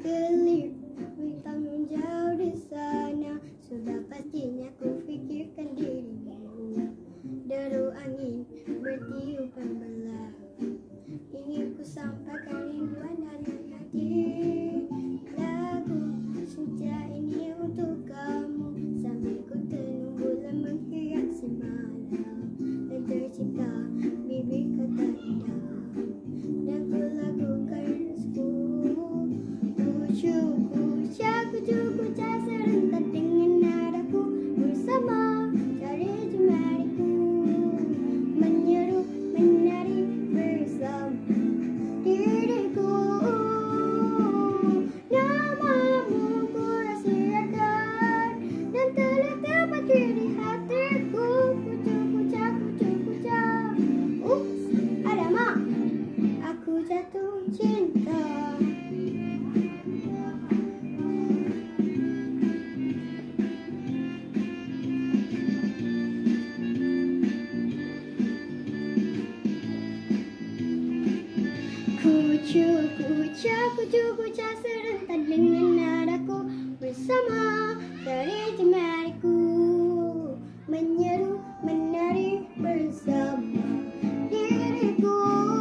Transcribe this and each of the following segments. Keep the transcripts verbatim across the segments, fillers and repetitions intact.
berkelir, bertanggung jauh di sana. Sudah pastinya ku fikirkan dirimu. Deru angin bertiupan belah, ingin ku sampaikan rinduan dari hati. Lagu senja ini untuk kamu, sambil ku tenung bulan menghiasi malam, dan tercipta bibir kata indah, dan ku lakukan rizku. Kucu, kuca, kucu, kuca serentak dengan nadaku, bersama jari jemariku, menyeru, menari bersama diriku. Namamu ku rahsiakan dan telah terbagi di hatiku. Kucu, kuca, kucu, kuca. Ups, alamak, aku jatuh cinta. Kucu, kuca, kucu, kuca serentak dengan nadaku, bersama jari jemariku, menyeru, menari bersama diriku.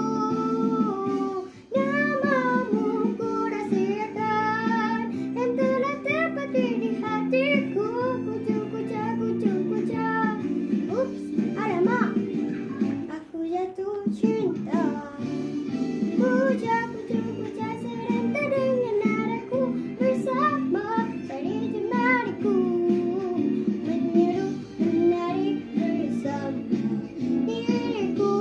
Namamu ku rahsiakan dan telah terbagi di hatiku. Kucu, kuca, kucu, kuca. Ups, alamak, aku jatuh cinta. Kuca, kucu, kuca serentak dengan nadaku, bersama jari jemariku, menyeru, menari bersama diriku.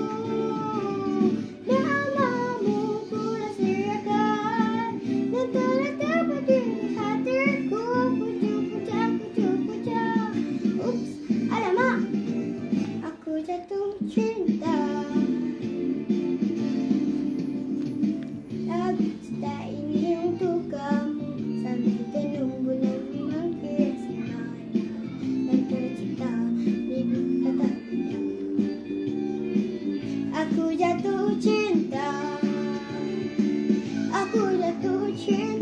Namamu ku rahsiakan dan telah terbagi di hatiku. Kucu, kuca, kucu, kuca. Ups, alamak, aku jatuh cinta. Lagu senja ini untuk kamu, sambil tenung bulan menghiasi malam, dan tercipta bibir kata indah. Aku jatuh cinta, aku jatuh cinta.